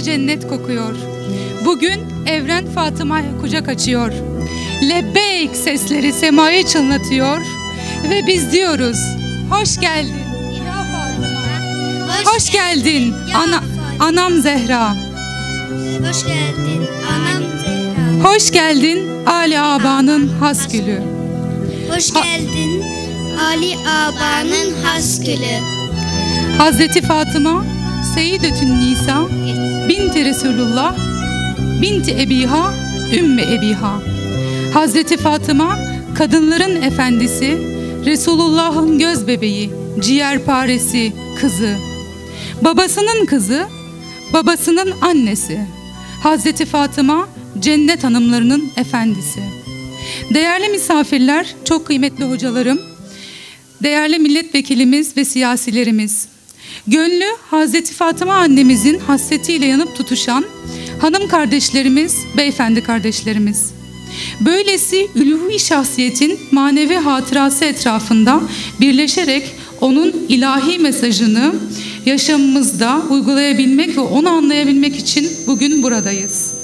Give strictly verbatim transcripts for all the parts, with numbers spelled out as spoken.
cennet kokuyor. Bugün Evren Fatıma'ya kucak açıyor. Lebbeyk sesleri semayı çınlatıyor. Ve biz diyoruz, hoş geldin ya Fatıma. Hoş, hoş geldin ana, anam Zehra. Hoş geldin anam Zehra. Hoş geldin Ali Aba'nın has gülü. Hoş geldin Ali Aba'nın has gülü. Hazreti Fatıma Seyyidetün Nisa binti Resulullah binti Ebiha Ümmü Ebiha. Hazreti Fatıma kadınların efendisi, Resulullah'ın göz bebeği, ciğerparesi, kızı. Babasının kızı, babasının annesi. Hazreti Fatıma cennet hanımlarının efendisi. Değerli misafirler, çok kıymetli hocalarım, değerli milletvekilimiz ve siyasilerimiz, gönlü Hazreti Fatıma annemizin hasretiyle yanıp tutuşan hanım kardeşlerimiz, beyefendi kardeşlerimiz. Böylesi ülûhi şahsiyetin manevi hatırası etrafında birleşerek onun ilahi mesajını yaşamımızda uygulayabilmek ve onu anlayabilmek için bugün buradayız.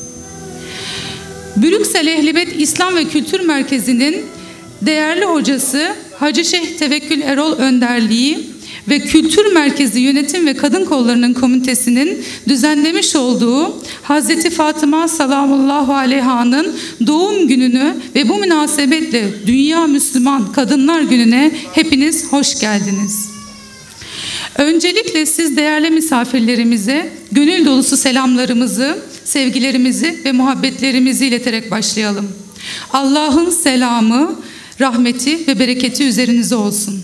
Brüksel Ehlibet İslam ve Kültür Merkezi'nin değerli hocası Hacı Şeyh Tevekkül Erol önderliği ve Kültür Merkezi Yönetim ve Kadın Kolları'nın komitesinin düzenlemiş olduğu Hazreti Fatıma Salamullahu Aleyha'nın doğum gününü ve bu münasebetle Dünya Müslüman Kadınlar Günü'ne hepiniz hoş geldiniz. Öncelikle siz değerli misafirlerimize gönül dolusu selamlarımızı, sevgilerimizi ve muhabbetlerimizi ileterek başlayalım. Allah'ın selamı, rahmeti ve bereketi üzerinize olsun.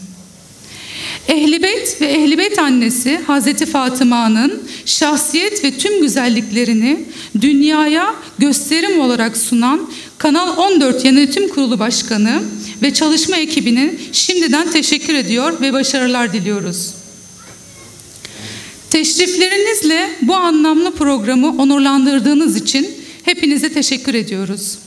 Ehlibeyt ve Ehlibeyt annesi Hazreti Fatıma'nın şahsiyet ve tüm güzelliklerini dünyaya gösterim olarak sunan Kanal on dört Yönetim Kurulu Başkanı ve çalışma ekibine şimdiden teşekkür ediyor ve başarılar diliyoruz. Teşriflerinizle bu anlamlı programı onurlandırdığınız için hepinize teşekkür ediyoruz.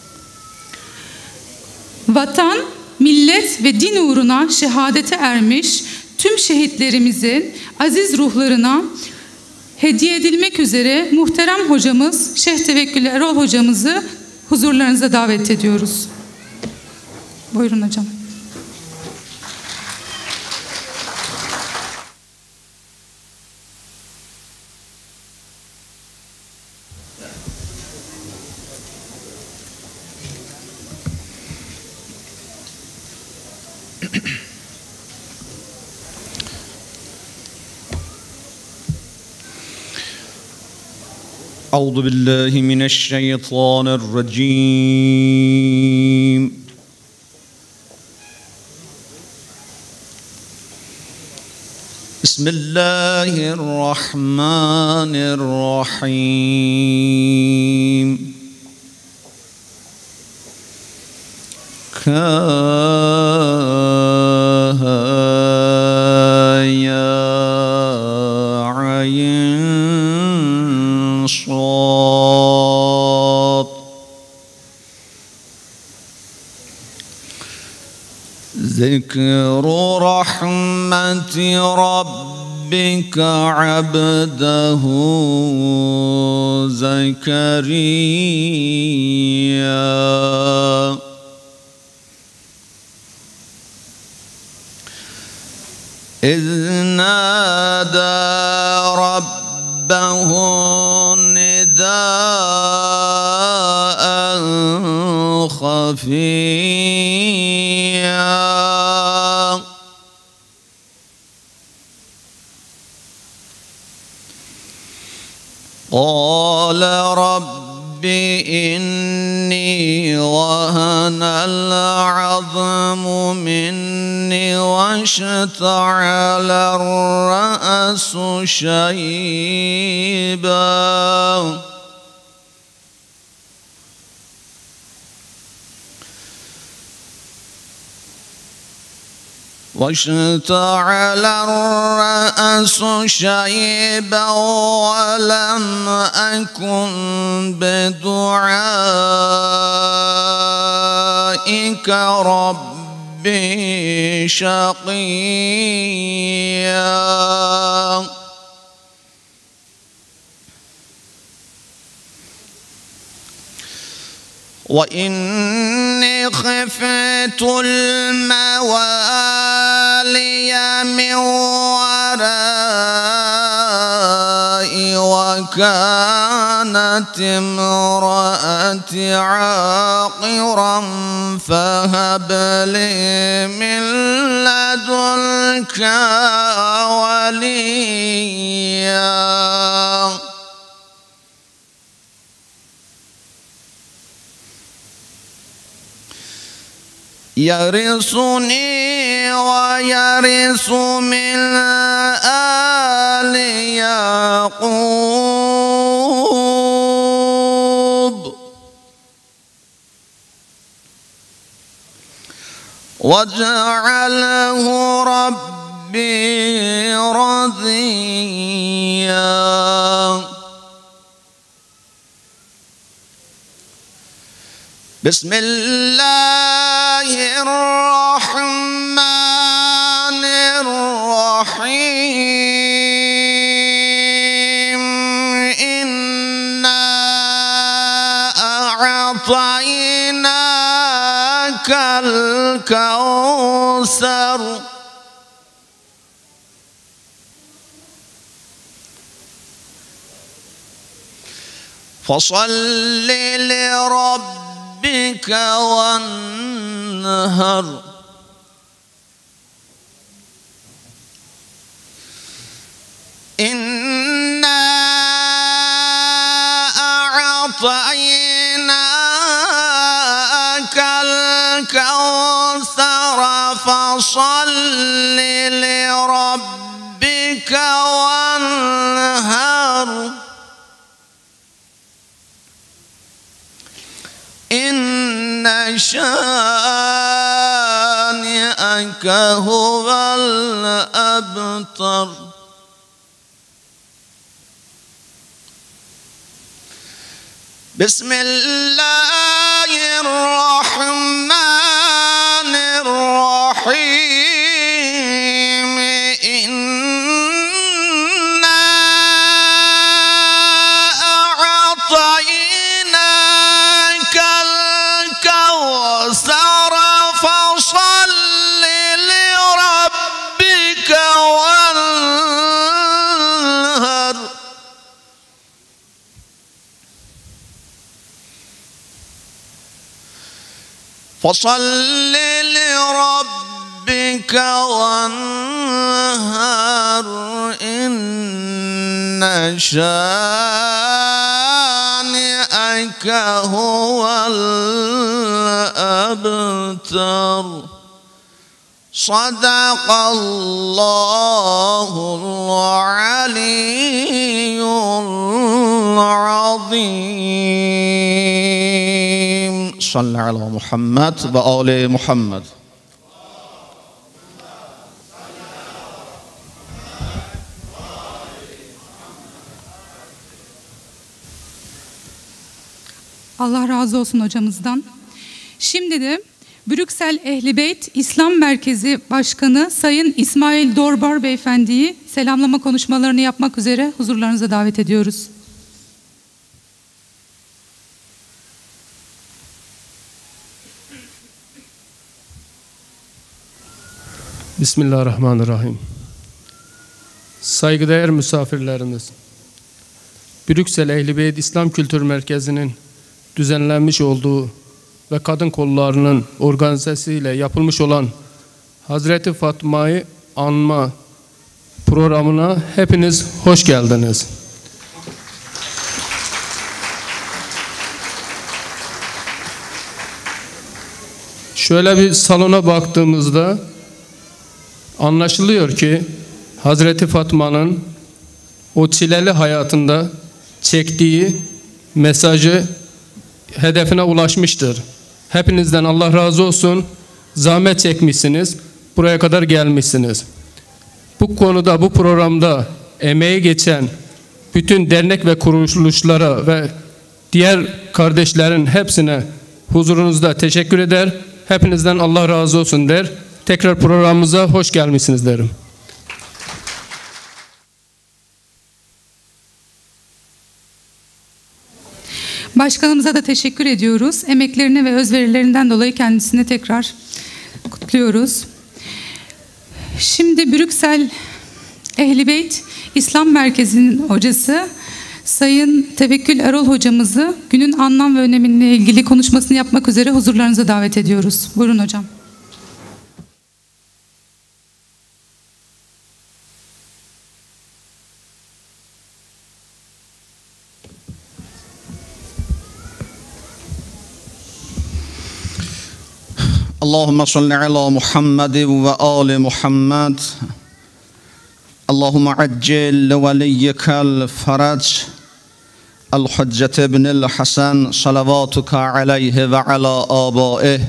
Vatan, millet ve din uğruna şehadete ermiş tüm şehitlerimizin aziz ruhlarına hediye edilmek üzere muhterem hocamız Şeyh Tevekkül Erol hocamızı huzurlarınıza davet ediyoruz. Buyurun hocam. Euzu billahi mineşşeytanirracim. Bismillahirrahmanirrahim. Kâ ya ayn صاد ذكر رحمة ربك عبده زكريا إذ نادى ربه نداء خفيا قال رب إني وهن العظم مني واشتعل الرأس شيبا واشتعل الرأس شيبا ولم أكن بدعائك ربي شقيا. وإني خفت الموالي من ورائي وكانت امرأتي عاقرا فهب لي من لدنك وليا يرثني ويرث من آل يعقوب واجعله ربي رضيا. بسم الله الرحمن الرحيم. إنا أعطيناك الكوثر فصل لربك بك وانهر. إنا أعطيناك الكوثر فصل لربك وانهر. إن شانئك هو الأبتر. بسم الله الرحمن الرحيم. إنا أعطيناك الكوثر فصل لربك وانهر. فصل لربك وانهر. إن شانئك هو الأبتر. صدق الله العلي العظيم. صل على محمد وآل محمد. Allah razı olsun hocamızdan. Şimdi de Brüksel Ehli Beyt İslam Merkezi Başkanı Sayın İsmail Dorbar Beyefendi'yi selamlama konuşmalarını yapmak üzere huzurlarınıza davet ediyoruz. Bismillahirrahmanirrahim. Saygıdeğer misafirlerimiz, Brüksel Ehli Beyt İslam Kültür Merkezi'nin düzenlenmiş olduğu ve kadın kollarının organizasyasıyla yapılmış olan Hazreti Fatma'yı anma programına hepiniz hoş geldiniz. Şöyle bir salona baktığımızda anlaşılıyor ki Hazreti Fatma'nın o çileli hayatında çektiği mesajı hedefine ulaşmıştır. Hepinizden Allah razı olsun. Zahmet çekmişsiniz. Buraya kadar gelmişsiniz. Bu konuda, bu programda emeği geçen bütün dernek ve kuruluşlara ve diğer kardeşlerin hepsine huzurunuzda teşekkür eder. Hepinizden Allah razı olsun der. Tekrar programımıza hoş gelmişsiniz derim. Başkanımıza da teşekkür ediyoruz. Emeklerine ve özverilerinden dolayı kendisine tekrar kutluyoruz. Şimdi Brüksel Ehl-i Beyt İslam Merkezi'nin hocası Sayın Tevekkül Erol hocamızı günün anlam ve önemine ilgili konuşmasını yapmak üzere huzurlarınıza davet ediyoruz. Buyurun hocam. Allahümme salli ala Muhammed ve ali Muhammed. Allahümme accil veliyyekel farac. El-Hüccet ibnil Hasan salavatuka aleyhi ve ala abaih.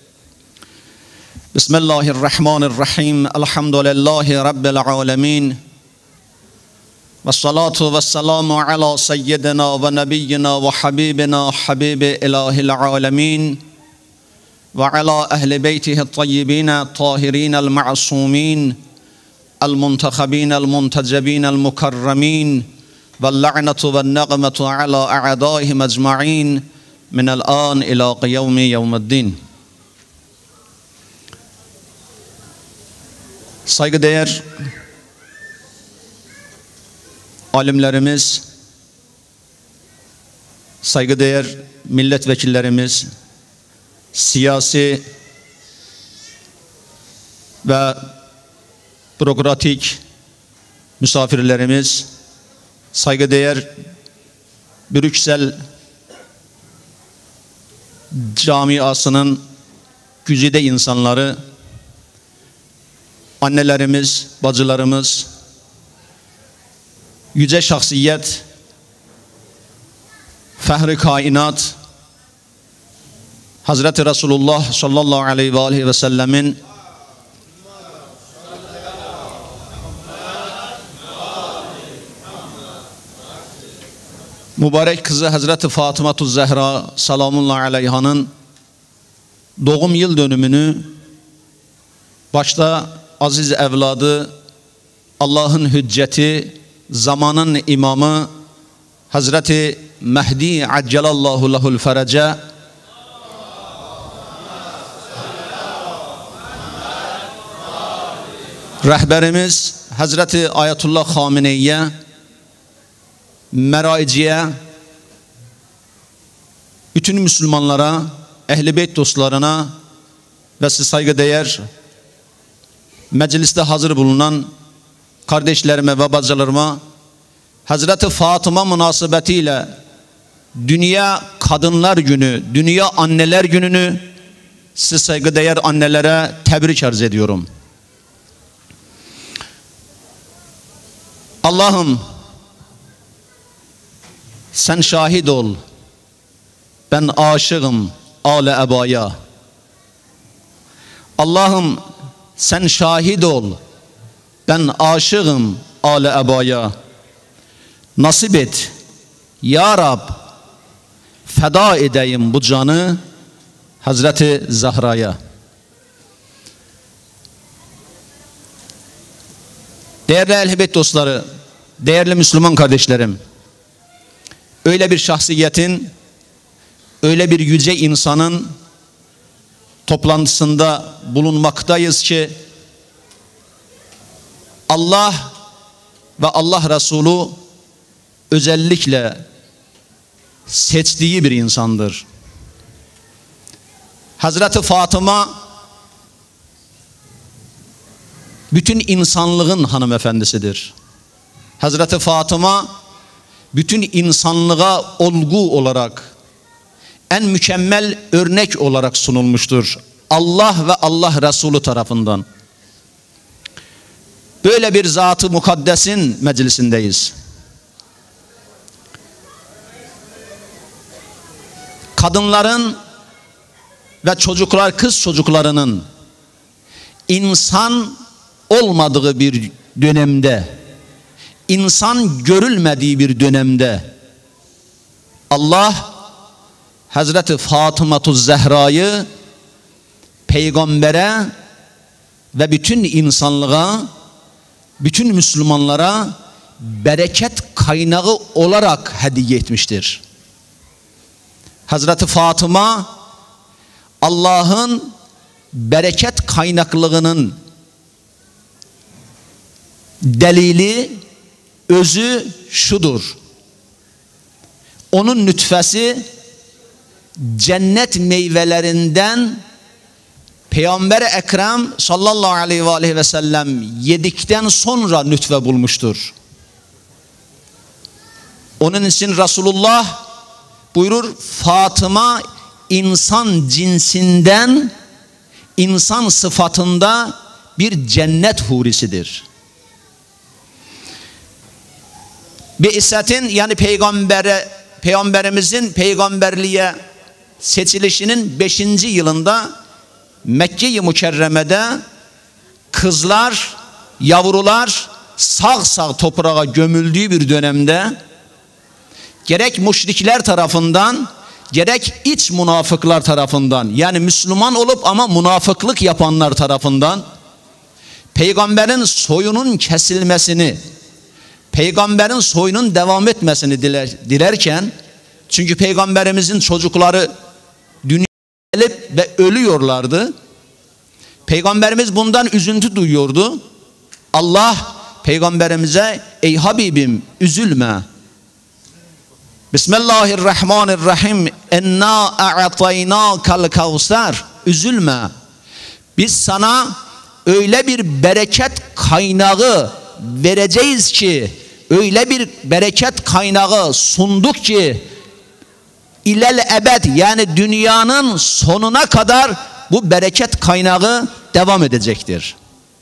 Bismillahirrahmanirrahim. Elhamdülillahi Rabbil alemin. Ve salatu ve selamu ala seyyidina ve nebiyyina ve habibina habibi ilahil alemin. Ve ala ehli beytihi tayyibine tahirinel ma'sumin. المنتخبين المنتجبين المكرمين واللعنة والنقمة على أعدائهم أجمعين من الآن إلى قيوم يوم الدين. Saygıdeğer alimlerimiz, saygıdeğer milletvekillerimiz, siyasi ve bürokratik misafirlerimiz, saygıdeğer Brüksel camiasının güzide insanları, annelerimiz, bacılarımız, yüce şahsiyet, fehri kainat, Hazreti Resulullah sallallahu aleyhi ve aleyhi ve sellemin mübarek kızı Hazreti Fatıma-tü Zehra salamullahi aleyhanın doğum yıl dönümünü başta aziz evladı, Allah'ın hücceti, zamanın imamı Hazreti Mehdi accelallahu lehul ferece rehberimiz Hazreti Ayetullah Hamene'ye, Meraiciye, bütün Müslümanlara, Ehl-i Beyt dostlarına ve siz saygıdeğer mecliste hazır bulunan kardeşlerime ve bacılarıma Hazreti Fatıma münasebetiyle Dünya Kadınlar Günü, Dünya Anneler Günü'nü siz saygıdeğer annelere tebrik arz ediyorum. Allah'ım sen şahit ol, ben aşığım âle ebaya. Allah'ım sen şahit ol, ben aşığım âle ebaya. Nasip et ya Rab, feda edeyim bu canı Hazreti Zahra'ya. Değerli Ehl-i Beyt dostları, değerli Müslüman kardeşlerim, öyle bir şahsiyetin, öyle bir yüce insanın toplantısında bulunmaktayız ki Allah ve Allah Resulü özellikle seçtiği bir insandır. Hazreti Fatıma bütün insanlığın hanımefendisidir. Hazreti Fatıma bütün insanlığa olgu olarak en mükemmel örnek olarak sunulmuştur Allah ve Allah Resulü tarafından. Böyle bir zat-ı mukaddesin meclisindeyiz. Kadınların ve çocuklar, kız çocuklarının insan olmadığı bir dönemde, insan görülmediği bir dönemde Allah Hazreti Fatıma-tü Zehra'yı peygambere ve bütün insanlığa, bütün Müslümanlara bereket kaynağı olarak hediye etmiştir. Hazreti Fatıma Allah'ın bereket kaynaklığının delili, özü şudur. Onun nütfesi cennet meyvelerinden Peygamber-i Ekrem sallallahu aleyhi ve aleyhi ve sellem yedikten sonra nütfe bulmuştur. Onun için Resulullah buyurur, Fatıma insan cinsinden, insan sıfatında bir cennet hurisidir. Bi'setin yani peygambere, peygamberimizin peygamberliğe seçilişinin beşinci yılında Mekke-i Mükerreme'de kızlar, yavrular sağ sağ toprağa gömüldüğü bir dönemde gerek müşrikler tarafından gerek iç münafıklar tarafından, yani Müslüman olup ama münafıklık yapanlar tarafından peygamberin soyunun kesilmesini, peygamberin soyunun devam etmesini diler, dilerken, çünkü peygamberimizin çocukları dünyaya gelip ve ölüyorlardı. Peygamberimiz bundan üzüntü duyuyordu. Allah peygamberimize, ey Habibim üzülme. Bismillahirrahmanirrahim. Enna a'taynâkal kevser. Üzülme. Biz sana öyle bir bereket kaynağı vereceğiz ki, öyle bir bereket kaynağı sunduk ki ilel ebed, yani dünyanın sonuna kadar bu bereket kaynağı devam edecektir.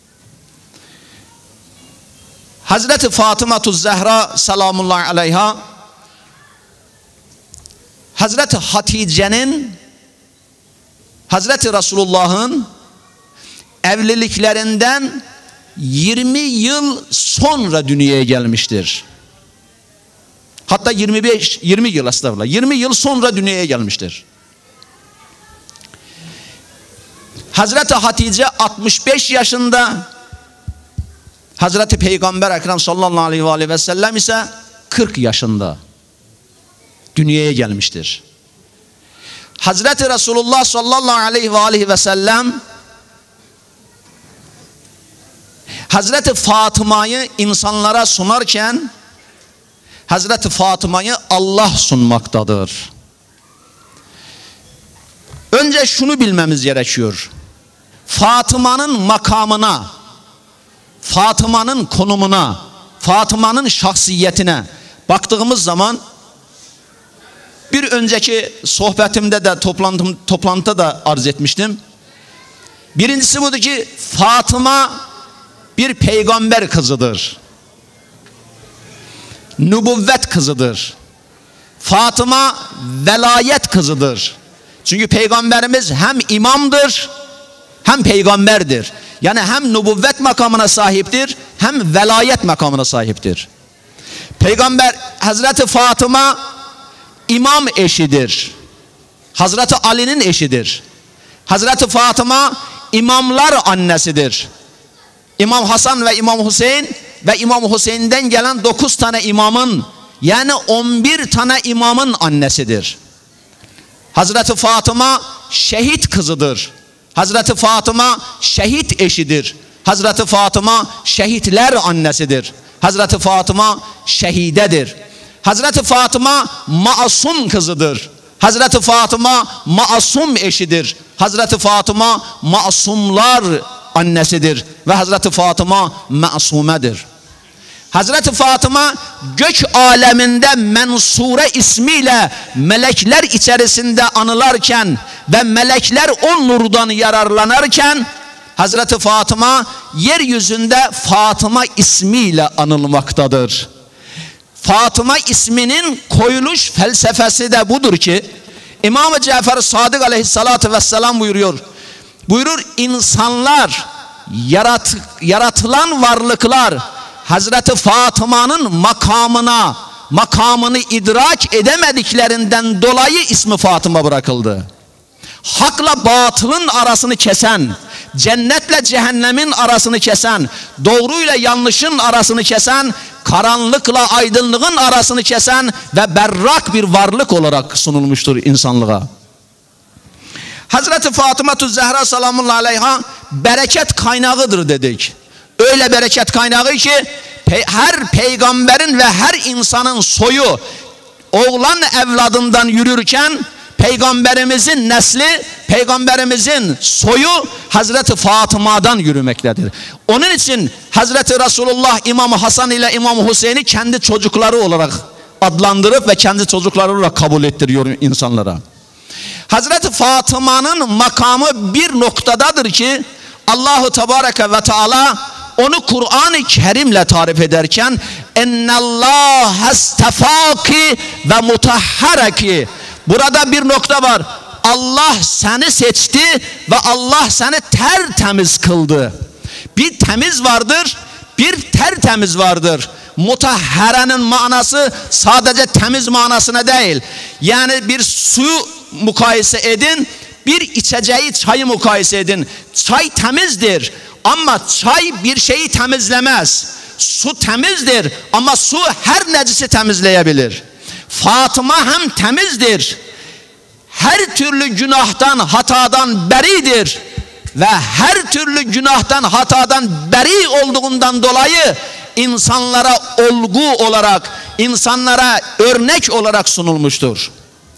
Hazreti Fatıma-tü Zehra selamullahi aleyha, Hazreti Hatice'nin, Hazreti Resulullah'ın evliliklerinden yirmi yıl sonra dünyaya gelmiştir. Hatta yirmi beş yirmi yıl estağfurullah. yirmi yıl sonra dünyaya gelmiştir. Hazreti Hatice altmış beş yaşında, Hazreti Peygamber Ekrem sallallahu aleyhi ve sellem ise kırk yaşında dünyaya gelmiştir. Hazreti Resulullah sallallahu aleyhi ve sellem Hazreti Fatıma'yı insanlara sunarken Hazreti Fatıma'yı Allah sunmaktadır. Önce şunu bilmemiz gerekiyor. Fatıma'nın makamına, Fatıma'nın konumuna, Fatıma'nın şahsiyetine baktığımız zaman, bir önceki sohbetimde de toplantım, toplantıda da arz etmiştim. Birincisi budur ki Fatıma bir peygamber kızıdır. Nübüvvet kızıdır. Fatıma velayet kızıdır. Çünkü peygamberimiz hem imamdır hem peygamberdir. Yani hem nübüvvet makamına sahiptir hem velayet makamına sahiptir. Peygamber Hazreti Fatıma imam eşidir. Hazreti Ali'nin eşidir. Hazreti Fatıma imamlar annesidir. İmam Hasan ve İmam Hüseyin ve İmam Hüseyin'den gelen dokuz tane imamın, yani on bir tane imamın annesidir. Hazreti Fatıma şehit kızıdır. Hazreti Fatıma şehit eşidir. Hazreti Fatıma şehitler annesidir. Hazreti Fatıma şehidedir. Hazreti Fatıma masum kızıdır. Hazreti Fatıma masum eşidir. Hazreti Fatıma masumlar annesidir ve Hazreti Fatıma masumedir. Hazreti Fatıma gök aleminde Mensure ismiyle melekler içerisinde anılarken ve melekler o nurdan yararlanırken, Hazreti Fatıma yeryüzünde Fatıma ismiyle anılmaktadır. Fatıma isminin koyuluş felsefesi de budur ki, İmam-ı Cafer Sadık aleyhissalatü vesselam buyuruyor. Buyurur, insanlar, yarat, yaratılan varlıklar Hazreti Fatıma'nın makamına, makamını idrak edemediklerinden dolayı ismi Fatıma bırakıldı. Hakla batılın arasını kesen, cennetle cehennemin arasını kesen, doğruyla yanlışın arasını kesen, karanlıkla aydınlığın arasını kesen ve berrak bir varlık olarak sunulmuştur insanlığa. Hazreti Fatıma-tü Zehra salamullahi aleyha bereket kaynağıdır dedik. Öyle bereket kaynağı ki pe her peygamberin ve her insanın soyu oğlan evladından yürürken peygamberimizin nesli, peygamberimizin soyu Hazreti Fatıma'dan yürümektedir. Onun için Hazreti Resulullah İmam Hasan ile İmam Hüseyin'i kendi çocukları olarak adlandırıp ve kendi çocukları olarak kabul ettiriyor insanlara. Hazreti Fatıma'nın makamı bir noktadadır ki Allahu Tebareke ve Teala onu Kur'an-ı Kerim'le tarif ederken ennallâhe stefâki ve mutahharaki, burada bir nokta var. Allah seni seçti ve Allah seni tertemiz kıldı. Bir temiz vardır, bir tertemiz vardır. Mutahharenin manası sadece temiz manasına değil. Yani bir su mukayese edin, bir içeceği çayı mukayese edin. Çay temizdir ama çay bir şeyi temizlemez. Su temizdir ama su her necisi temizleyebilir. Fatıma hem temizdir, her türlü günahtan, hatadan beridir ve her türlü günahtan, hatadan beri olduğundan dolayı insanlara olgu olarak, insanlara örnek olarak sunulmuştur.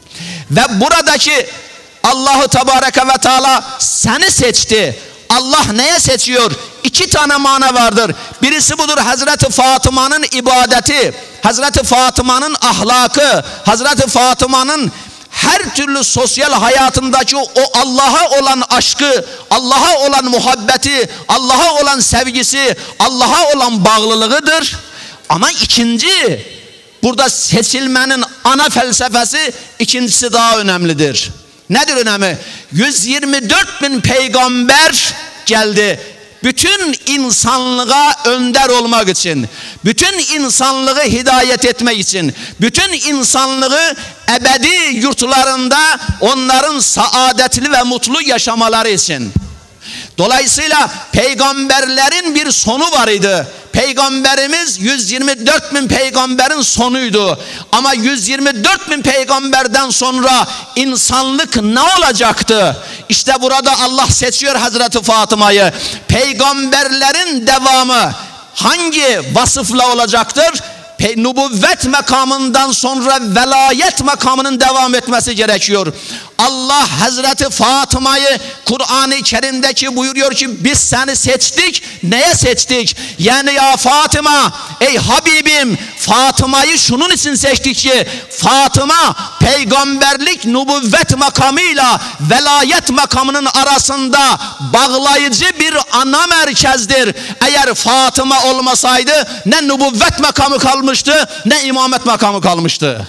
Ve buradaki Allahu Tebareke ve Teala seni seçti. Allah neye seçiyor? İki tane mana vardır. Birisi budur, Hazreti Fatıma'nın ibadeti, Hazreti Fatıma'nın ahlakı, Hazreti Fatıma'nın her türlü sosyal hayatındaki o Allah'a olan aşkı, Allah'a olan muhabbeti, Allah'a olan sevgisi, Allah'a olan bağlılığıdır. Ama ikinci, burada seçilmenin ana felsefesi, ikincisi daha önemlidir. Nedir önemi? yüz yirmi dört bin peygamber geldi. Bütün insanlığa önder olmak için, bütün insanlığı hidayet etmek için, bütün insanlığı ebedi yurtlarında onların saadetli ve mutlu yaşamaları için. Dolayısıyla peygamberlerin bir sonu var idi. Peygamberimiz yüz yirmi dört bin peygamberin sonuydu. Ama yüz yirmi dört bin peygamberden sonra insanlık ne olacaktı? İşte burada Allah seçiyor Hazreti Fatıma'yı. Peygamberlerin devamı hangi vasıfla olacaktır? Nübüvvet makamından sonra velayet makamının devam etmesi gerekiyor. Allah Hazreti Fatıma'yı Kur'an-ı Kerim'deki buyuruyor ki biz seni seçtik. Neye seçtik? Yani ya Fatıma, ey Habibim, Fatıma'yı şunun için seçtik ki Fatıma peygamberlik nübüvvet makamıyla velayet makamının arasında bağlayıcı bir ana merkezdir. Eğer Fatıma olmasaydı ne nübüvvet makamı kalmıştı, ne imamet makamı kalmıştı.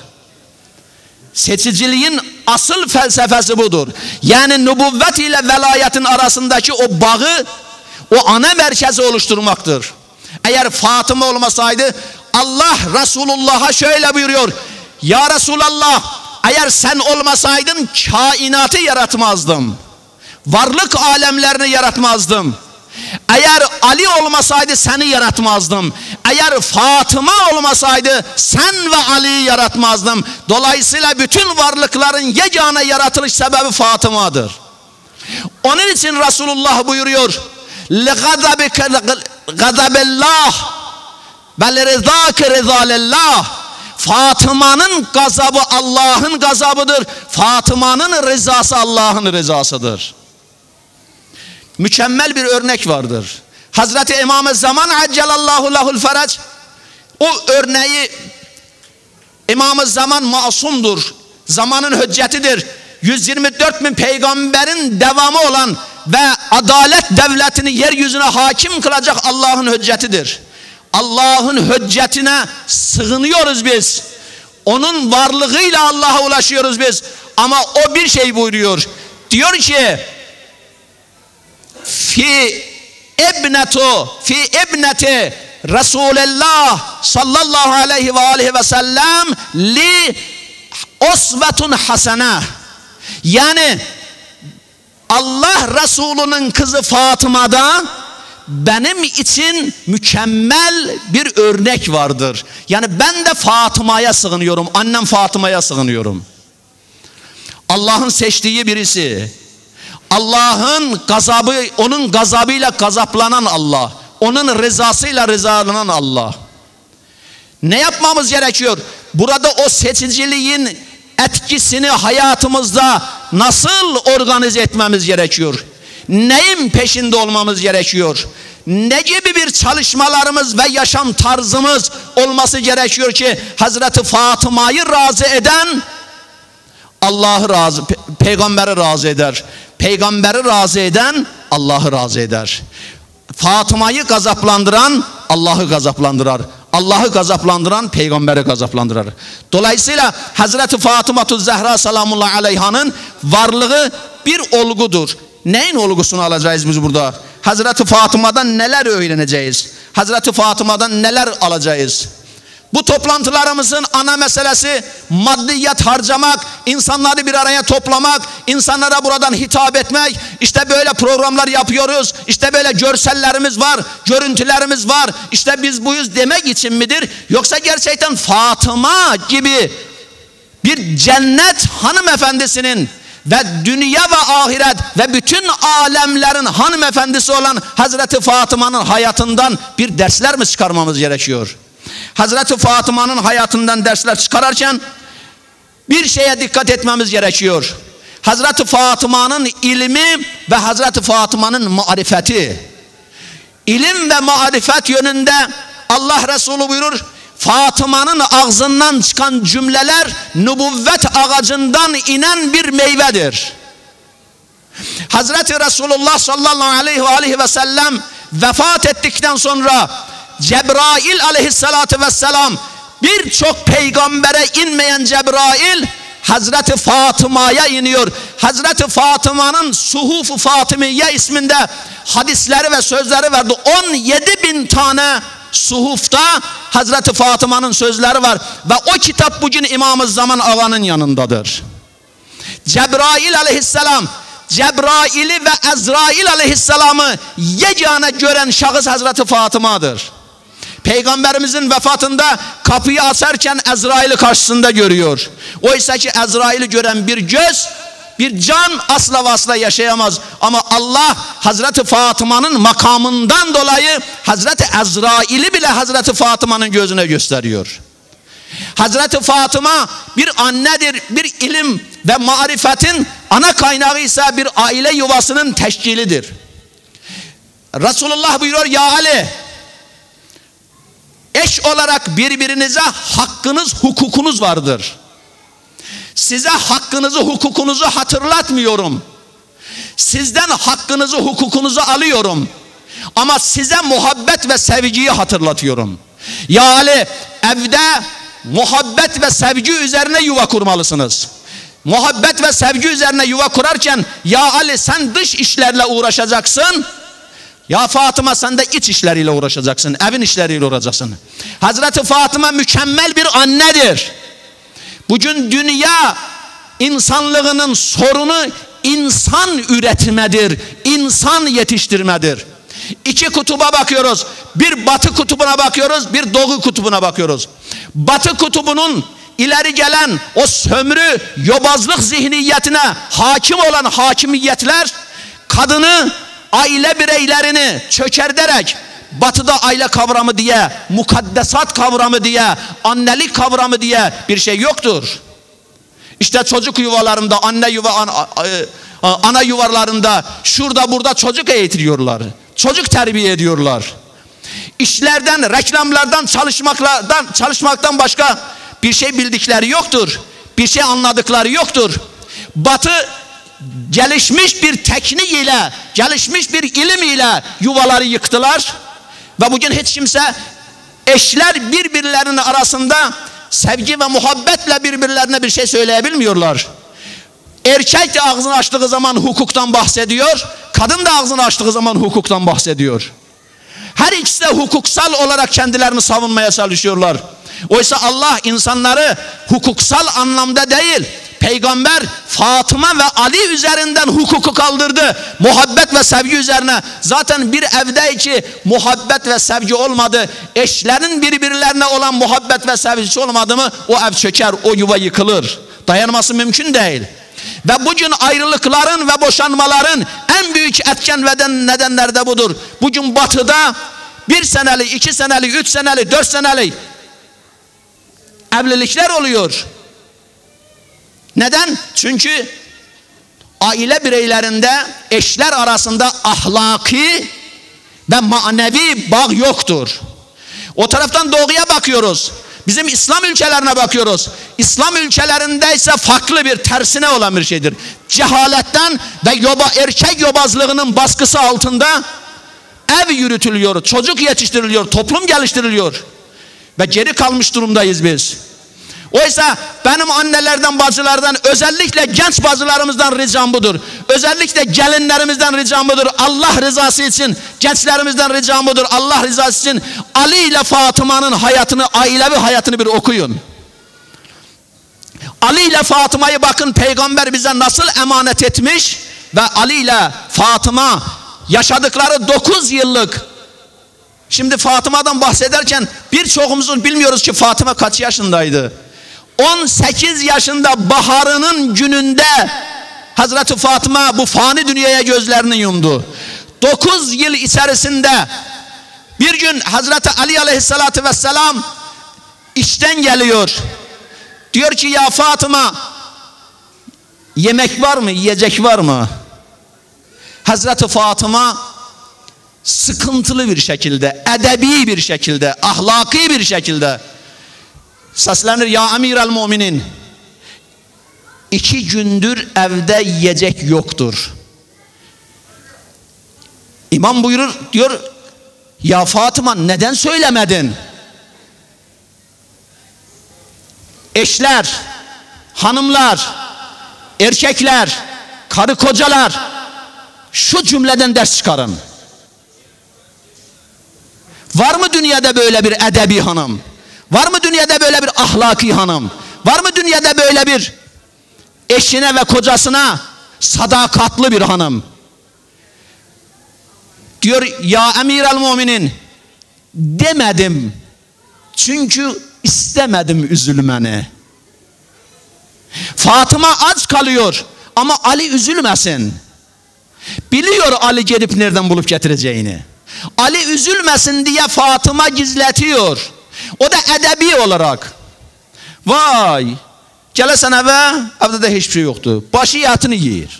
Seçiciliğin asıl felsefesi budur. Yani nübüvvet ile velayetin arasındaki o bağı, o ana merkezi oluşturmaktır. Eğer Fatıma olmasaydı, Allah Resulullah'a şöyle buyuruyor: ya Resulallah, eğer sen olmasaydın kainatı yaratmazdım, varlık alemlerini yaratmazdım. Eğer Ali olmasaydı seni yaratmazdım. Eğer Fatıma olmasaydı sen ve Ali'yi yaratmazdım. Dolayısıyla bütün varlıkların yegane yaratılış sebebi Fatıma'dır. Onun için Resulullah buyuruyor: "Gadabillah ve lirzâke rizâlillah." Fatıma'nın gazabı Allah'ın gazabıdır. Fatıma'nın rızası Allah'ın rızasıdır. Mükemmel bir örnek vardır. Hazreti İmam-ı Zaman accelallahu lehul ferac, o örneği, İmam-ı Zaman masumdur. Zamanın hüccetidir. yüz yirmi dört bin peygamberin devamı olan ve adalet devletini yeryüzüne hakim kılacak Allah'ın hüccetidir. Allah'ın hüccetine sığınıyoruz biz. Onun varlığıyla Allah'a ulaşıyoruz biz. Ama o bir şey buyuruyor. Diyor ki fi ibnetu fi ibneti Resulullah sallallahu aleyhi ve aleyhi ve sellem li usvetun hasene. Yani Allah Resulü'nün kızı Fatıma'da benim için mükemmel bir örnek vardır. Yani ben de Fatıma'ya sığınıyorum. Annem Fatıma'ya sığınıyorum. Allah'ın seçtiği birisi. Allah'ın gazabı, onun gazabıyla gazaplanan Allah. Onun rızasıyla rızalanan Allah. Ne yapmamız gerekiyor? Burada o seçiciliğin etkisini hayatımızda nasıl organize etmemiz gerekiyor? Neyin peşinde olmamız gerekiyor? Ne gibi bir çalışmalarımız ve yaşam tarzımız olması gerekiyor ki Hazreti Fatıma'yı razı eden Allah'ı razı, pe peygamberi razı eder. Peygamberi razı eden Allah'ı razı eder. Fatıma'yı gazaplandıran Allah'ı gazaplandırar. Allah'ı gazaplandıran peygamberi gazaplandırar. Dolayısıyla Hazreti Fatıma-tü Zehra salamullahi aleyhanın varlığı bir olgudur. Neyin olgusunu alacağız biz burada? Hazreti Fatıma'dan neler öğreneceğiz? Hazreti Fatıma'dan neler alacağız? Bu toplantılarımızın ana meselesi maddiyat harcamak, insanları bir araya toplamak, insanlara buradan hitap etmek. İşte böyle programlar yapıyoruz, işte böyle görsellerimiz var, görüntülerimiz var, işte biz buyuz demek için midir? Yoksa gerçekten Fatıma gibi bir cennet hanımefendisinin ve dünya ve ahiret ve bütün alemlerin hanımefendisi olan Hazreti Fatıma'nın hayatından bir dersler mi çıkarmamız gerekiyor? Hazreti Fatıma'nın hayatından dersler çıkarırken bir şeye dikkat etmemiz gerekiyor. Hazreti Fatıma'nın ilmi ve Hazreti Fatıma'nın marifeti. İlim ve marifet yönünde Allah Resulü buyurur, Fatıma'nın ağzından çıkan cümleler nübüvvet ağacından inen bir meyvedir. Hazreti Resulullah sallallahu aleyhi ve aleyhi ve sellem vefat ettikten sonra Cebrail aleyhissalatü vesselam, birçok peygambere inmeyen Cebrail Hazreti Fatıma'ya iniyor. Hazreti Fatıma'nın Suhuf-u Fatımiye isminde hadisleri ve sözleri vardı. on yedi bin tane suhufta Hazreti Fatıma'nın sözleri var ve o kitap bugün İmam-ı Zaman Ağa'nın yanındadır. Cebrail aleyhisselam, Cebrail'i ve Ezrail aleyhisselamı yegane gören şahıs Hazreti Fatıma'dır. Peygamberimizin vefatında kapıyı açarken Ezrail'i karşısında görüyor. Oysa ki Ezrail'i gören bir göz, bir can asla ve asla yaşayamaz. Ama Allah Hazreti Fatıma'nın makamından dolayı Hazreti Ezrail'i bile Hazreti Fatıma'nın gözüne gösteriyor. Hazreti Fatıma bir annedir, bir ilim ve marifetin ana kaynağı ise bir aile yuvasının teşkilidir. Resulullah buyuruyor, ya Ali, eş olarak birbirinize hakkınız, hukukunuz vardır. Size hakkınızı, hukukunuzu hatırlatmıyorum. Sizden hakkınızı, hukukunuzu alıyorum. Ama size muhabbet ve sevgiyi hatırlatıyorum. Ya Ali, evde muhabbet ve sevgi üzerine yuva kurmalısınız. Muhabbet ve sevgi üzerine yuva kurarken, ya Ali sen dış işlerle uğraşacaksın. Ya Fatıma sen de iç işleriyle uğraşacaksın, evin işleriyle uğraşacaksın. Hazreti Fatıma mükemmel bir annedir. Bugün dünya insanlığının sorunu insan üretmedir, insan yetiştirmedir. İki kutuba bakıyoruz, bir batı kutubuna bakıyoruz, bir doğu kutubuna bakıyoruz. Batı kutubunun ileri gelen o sömürü, yobazlık zihniyetine hakim olan hakimiyetler, kadını, aile bireylerini çökerterek, batıda aile kavramı diye, mukaddesat kavramı diye, annelik kavramı diye bir şey yoktur. İşte çocuk yuvalarında, anne yuva, ana, ana yuvalarında, şurada burada çocuk eğitiliyorlar. Çocuk terbiye ediyorlar. İşlerden, reklamlardan, çalışmaklardan, çalışmaktan başka bir şey bildikleri yoktur. Bir şey anladıkları yoktur. Batı gelişmiş bir teknik ile, gelişmiş bir ilim ile yuvaları yıktılar. Ve bugün hiç kimse, eşler birbirlerinin arasında sevgi ve muhabbetle birbirlerine bir şey söyleyebilmiyorlar. Erkek de ağzını açtığı zaman hukuktan bahsediyor, kadın da ağzını açtığı zaman hukuktan bahsediyor. Her ikisi de hukuksal olarak kendilerini savunmaya çalışıyorlar. Oysa Allah insanları hukuksal anlamda değil, peygamber Fatıma ve Ali üzerinden hukuku kaldırdı. Muhabbet ve sevgi üzerine. Zaten bir evde ki muhabbet ve sevgi olmadı, eşlerin birbirlerine olan muhabbet ve sevgisi olmadı mı o ev çöker, o yuva yıkılır. Dayanması mümkün değil. Ve bugün ayrılıkların ve boşanmaların en büyük etken ve nedenleri de budur. Bugün batıda bir seneli, iki seneli, üç seneli, dört seneli evlilikler oluyor. Neden? Çünkü aile bireylerinde, eşler arasında ahlaki ve manevi bağ yoktur. O taraftan doğuya bakıyoruz. Bizim İslam ülkelerine bakıyoruz. İslam ülkelerinde ise farklı bir, tersine olan bir şeydir. Cehaletten ve yoba, erkek yobazlığının baskısı altında ev yürütülüyor, çocuk yetiştiriliyor, toplum geliştiriliyor. Ve geri kalmış durumdayız biz. Oysa benim annelerden, bacılardan, özellikle genç bacılarımızdan ricam budur. Özellikle gelinlerimizden ricam budur. Allah rızası için gençlerimizden ricam budur. Allah rızası için Ali ile Fatıma'nın hayatını, ailevi hayatını bir okuyun. Ali ile Fatıma'yı bakın, peygamber bize nasıl emanet etmiş ve Ali ile Fatıma yaşadıkları dokuz yıllık. Şimdi Fatıma'dan bahsederken birçoğumuzun bilmiyoruz ki Fatıma kaç yaşındaydı. on sekiz yaşında baharının gününde Hazreti Fatıma bu fani dünyaya gözlerini yumdu. dokuz yıl içerisinde bir gün Hazreti Ali aleyhissalatü vesselam işten geliyor. Diyor ki ya Fatıma, yemek var mı, yiyecek var mı? Hazreti Fatıma sıkıntılı bir şekilde, edebi bir şekilde, ahlaki bir şekilde seslenir, ya Emir-el Müminin, iki gündür evde yiyecek yoktur. İmam buyurur, diyor ya Fatıma neden söylemedin? Eşler, hanımlar, erkekler, karı kocalar şu cümleden ders çıkarın. Var mı dünyada böyle bir edebi hanım? Var mı dünyada böyle bir ahlaki hanım? Var mı dünyada böyle bir eşine ve kocasına sadakatli bir hanım? Diyor ya Emir-el Müminin, demedim çünkü istemedim üzülmeni. Fatıma aç kalıyor ama Ali üzülmesin. Biliyor Ali gelip nereden bulup getireceğini. Ali üzülmesin diye Fatıma gizletiyor. O da edebi olarak. Vay, gelesen eve, evde de hiçbir şey yoktu. Başı yatını yiyir.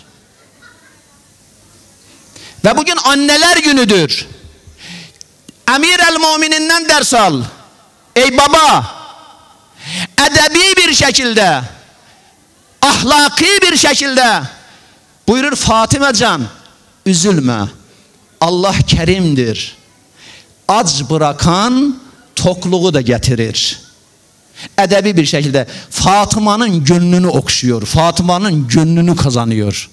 Ve bugün anneler günüdür. Emir-el Mümininden ders al. Ey baba, edebi bir şekilde, ahlaki bir şekilde buyurur Fatıma can, üzülme. Allah kerimdir. Aç bırakan tokluğu da getirir. Edebi bir şekilde Fatıma'nın gönlünü okşuyor. Fatıma'nın gönlünü kazanıyor.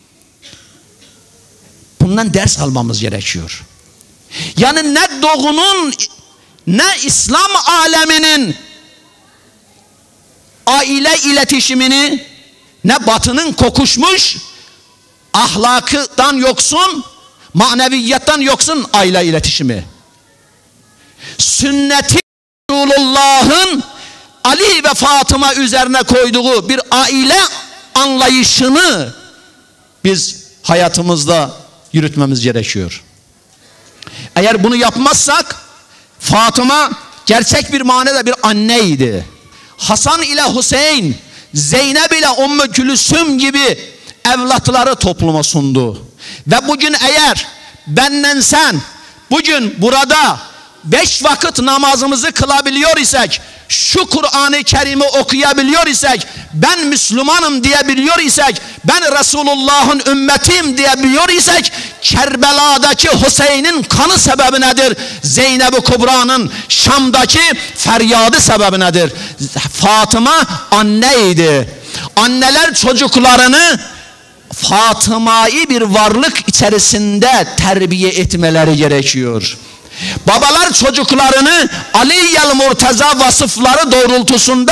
Bundan ders almamız gerekiyor. Yani ne doğunun ne İslam aleminin aile iletişimini, ne batının kokuşmuş ahlakından yoksun, maneviyattan yoksun aile iletişimi. Sünneti Resulullah'ın Ali ve Fatıma üzerine koyduğu bir aile anlayışını biz hayatımızda yürütmemiz gerekiyor. Eğer bunu yapmazsak, Fatıma gerçek bir manada bir anneydi. Hasan ile Hüseyin, Zeynep ile Ümmü Gülsüm gibi evlatları topluma sundu. Ve bugün eğer benden sen bugün burada beş vakit namazımızı kılabiliyor isek, şu Kur'an-ı Kerim'i okuyabiliyor isek, ben Müslümanım diyebiliyor isek, ben Resulullah'ın ümmetiyim diyebiliyor isek, Kerbela'daki Hüseyin'in kanı sebebi nedir? Zeynep-i Kubra'nın Şam'daki feryadı sebebi nedir? Fatıma anneydi. Anneler çocuklarını Fatıma'yı bir varlık içerisinde terbiye etmeleri gerekiyor. Babalar çocuklarını Aliyyel Murteza vasıfları doğrultusunda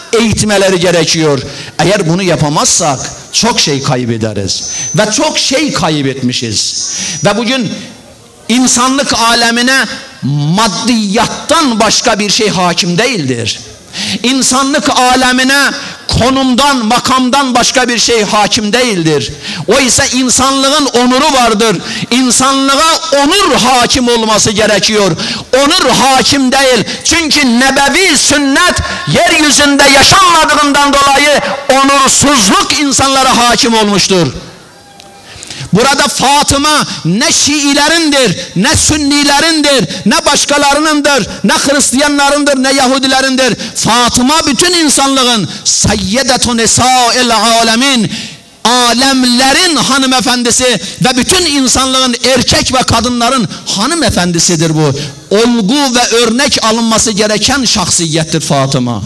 eğitmeleri gerekiyor. Eğer bunu yapamazsak çok şey kaybederiz. Ve çok şey kaybetmişiz. Ve bugün insanlık alemine maddiyattan başka bir şey hakim değildir. İnsanlık alemine konumdan, makamdan başka bir şey hakim değildir. Oysa insanlığın onuru vardır. İnsanlığa onur hakim olması gerekiyor. Onur hakim değil. Çünkü nebevi sünnet yeryüzünde yaşanmadığından dolayı onursuzluk insanlara hakim olmuştur. Burada Fatıma ne Şiilerindir, ne Sünnilerindir, ne başkalarınındır, ne Hristiyanlarındır, ne Yahudilerindir. Fatıma bütün insanlığın Seyyidetun Nisa'il Alemin, alemlerin hanımefendisi ve bütün insanlığın erkek ve kadınların hanımefendisidir bu. Olgu ve örnek alınması gereken şahsiyettir Fatıma.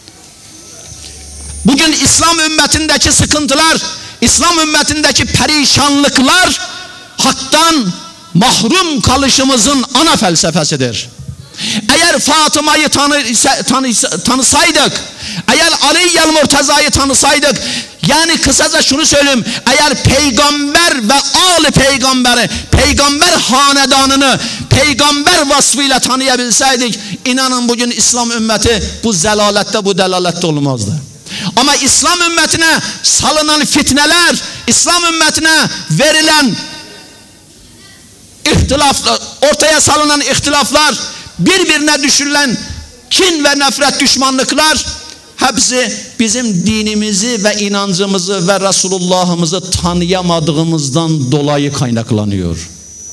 Bugün İslam ümmetindeki sıkıntılar, İslam ümmetindeki perişanlıklar haktan mahrum kalışımızın ana felsefesidir. Eğer Fatıma'yı tanı, tanı, tanısaydık, eğer Ali el Murtaza'yı tanısaydık, yani kısaca şunu söyleyeyim, eğer peygamber ve âl-i peygamberi, peygamber hanedanını peygamber vasfıyla tanıyabilseydik, inanın bugün İslam ümmeti bu zelalette, bu delalette olmazdı. Ama İslam ümmetine salınan fitneler, İslam ümmetine verilen ihtilaflar, ortaya salınan ihtilaflar, birbirine düşürülen kin ve nefret düşmanlıklar, hepsi bizim dinimizi ve inancımızı ve Resulullah'ımızı tanıyamadığımızdan dolayı kaynaklanıyor.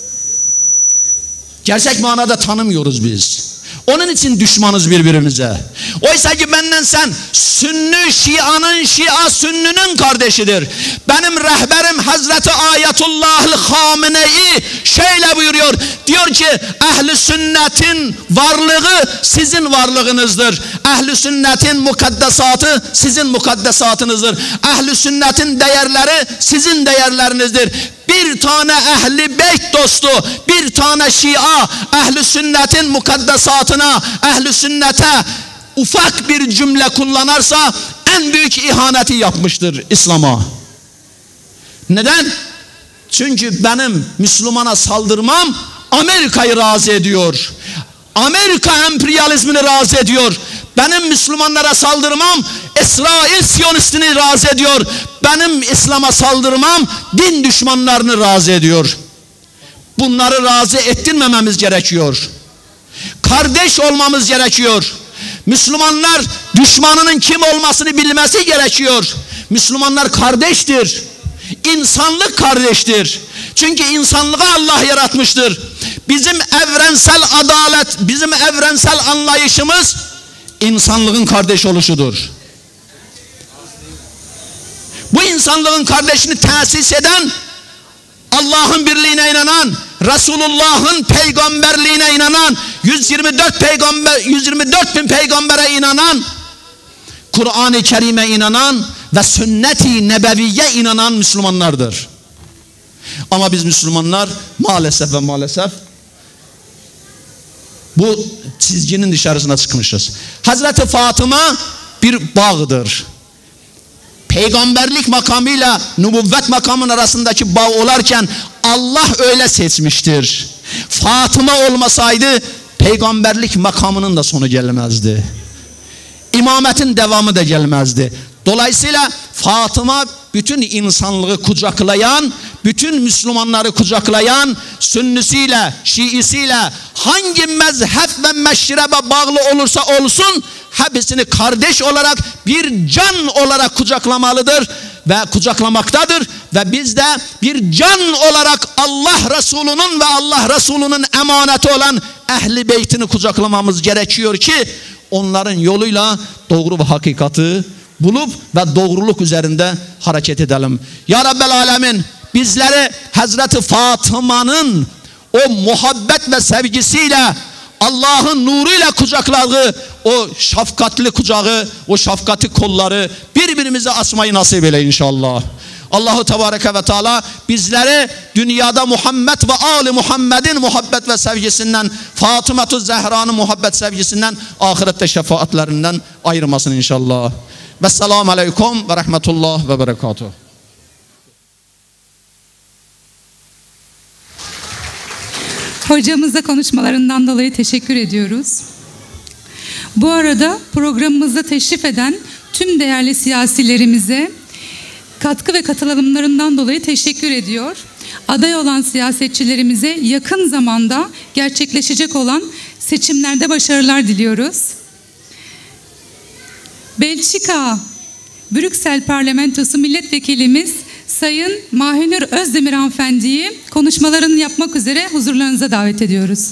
Gerçek manada tanımıyoruz biz. Onun için düşmanız birbirimize. Oysa ki benden sen Sünni Şia'nın Şia Sünnü'nün kardeşidir. Benim rehberim Hazreti Ayetullah'l Hamenei şöyle buyuruyor. Diyor ki ehl-i sünnetin varlığı sizin varlığınızdır. Ehl-i sünnetin mukaddesatı sizin mukaddesatınızdır. Ehl-i sünnetin değerleri sizin değerlerinizdir. Bir tane ehli beyt dostu, bir tane Şia ehli sünnetin mukaddesatına, ehli sünnete ufak bir cümle kullanırsa en büyük ihaneti yapmıştır İslam'a. Neden? Çünkü benim Müslümana saldırmam Amerika'yı razı ediyor. Amerika emperyalizmini razı ediyor. Benim Müslümanlara saldırmam İsrail Siyonistini razı ediyor. Benim İslam'a saldırmam din düşmanlarını razı ediyor. Bunları razı ettirmememiz gerekiyor. Kardeş olmamız gerekiyor. Müslümanlar düşmanının kim olmasını bilmesi gerekiyor. Müslümanlar kardeştir. İnsanlık kardeştir. Çünkü insanlığı Allah yaratmıştır. Bizim evrensel adalet, bizim evrensel anlayışımız insanlığın kardeş oluşudur. Bu insanlığın kardeşini tesis eden, Allah'ın birliğine inanan, Resulullah'ın peygamberliğine inanan, yüz yirmi dört peygamber, yüz yirmi dört bin peygambere inanan, Kur'an-ı Kerim'e inanan ve sünnet-i nebeviye inanan Müslümanlardır. Ama biz Müslümanlar maalesef ve maalesef bu çizginin dışarısına çıkmışız. Hazreti Fatıma bir bağdır. Peygamberlik makamıyla nübüvvet makamının arasındaki bağ olarken Allah öyle seçmiştir. Fatıma olmasaydı peygamberlik makamının da sonu gelmezdi. İmametin devamı da gelmezdi. Dolayısıyla Fatıma bütün insanlığı kucaklayan, bütün Müslümanları kucaklayan, Sünnisiyle, Şiisiyle hangi mezhep ve meşrebe bağlı olursa olsun hepsini kardeş olarak bir can olarak kucaklamalıdır ve kucaklamaktadır ve biz de bir can olarak Allah Resulü'nün ve Allah Resulü'nün emaneti olan ehli beytini kucaklamamız gerekiyor ki onların yoluyla doğru ve hakikati bulup ve doğruluk üzerinde hareket edelim. Ya Rabbel Alemin bizleri Hazreti Fatıma'nın o muhabbet ve sevgisiyle Allah'ın nuruyla kucakladığı o şefkatli kucağı, o şefkatli kolları birbirimize asmayı nasip eyle inşallah. Allahu Tebareke ve Teala bizleri dünyada Muhammed ve Ali Muhammed'in muhabbet ve sevgisinden, Fatıma-tu Zehra'nın muhabbet sevgisinden, ahirette şefaatlerinden ayırmasın inşallah. Vesselamu aleyküm ve rahmetullah ve berekatuhu. Hocamıza konuşmalarından dolayı teşekkür ediyoruz. Bu arada programımıza teşrif eden tüm değerli siyasilerimize katkı ve katılımlarından dolayı teşekkür ediyor. Aday olan siyasetçilerimize yakın zamanda gerçekleşecek olan seçimlerde başarılar diliyoruz. Belçika Brüksel Parlamentosu Milletvekilimiz Sayın Mahinur Özdemir Hanımefendi'yi konuşmalarını yapmak üzere huzurlarınıza davet ediyoruz.